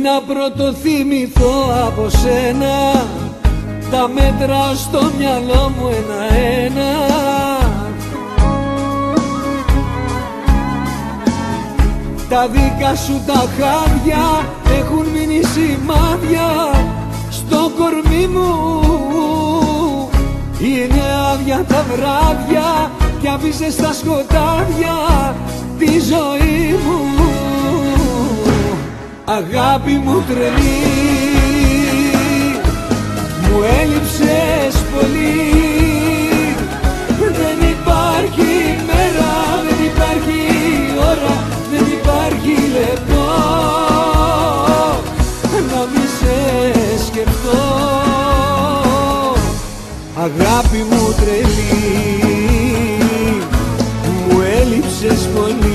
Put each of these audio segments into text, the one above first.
να πρωτοθυμηθώ από σένα, τα μέτρα στο μυαλό μου ένα-ένα. Τα δικά σου τα χάδια έχουν μείνει σημάδια στο κορμί μου. Είναι άδεια τα βράδια κι άφησες στα σκοτάδια τη ζωή μου. Αγάπη μου τρελή, μου έλειψες πολύ. Δεν υπάρχει μέρα, δεν υπάρχει ώρα, δεν υπάρχει λεπτό να μη σε σκεφτώ. Αγάπη μου τρελή, μου έλειψες πολύ.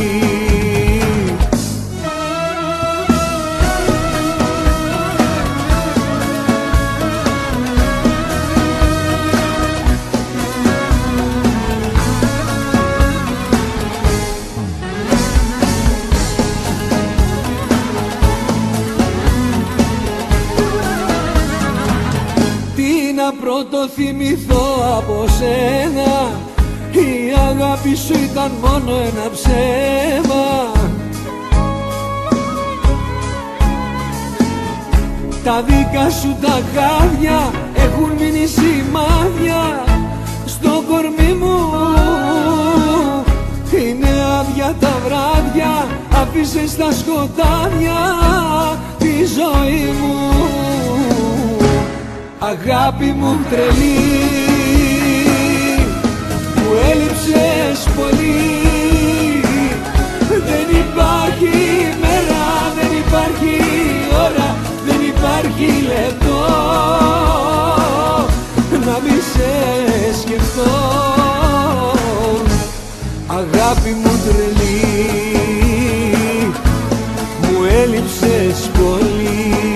Να πρωτοθυμηθώ από σένα, η αγάπη σου ήταν μόνο ένα ψέμα. Τα δικά σου τα χάδια έχουν μείνει σημάδια στο κορμί μου. Είναι άδεια τα βράδια, άφησες στα σκοτάδια τη ζωή μου. Αγάπη μου τρελή, μου έλειψες πολύ. Δεν υπάρχει μέρα, δεν υπάρχει ώρα, δεν υπάρχει λεπτό να μη σε σκεφτώ. Αγάπη μου τρελή, μου έλειψες πολύ.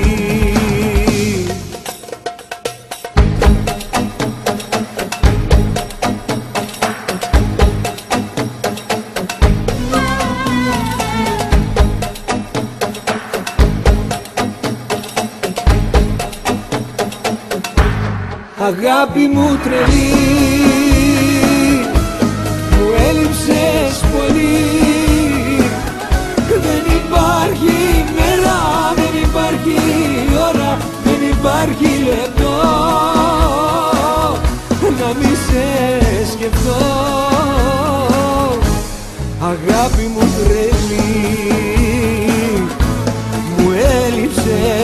Αγάπη μου τρελή, μου έλειψες πολύ. Δεν υπάρχει μέρα, δεν υπάρχει ώρα, δεν υπάρχει λεπτό να μη σε σκεφτώ. Αγάπη μου τρελή, μου έλειψες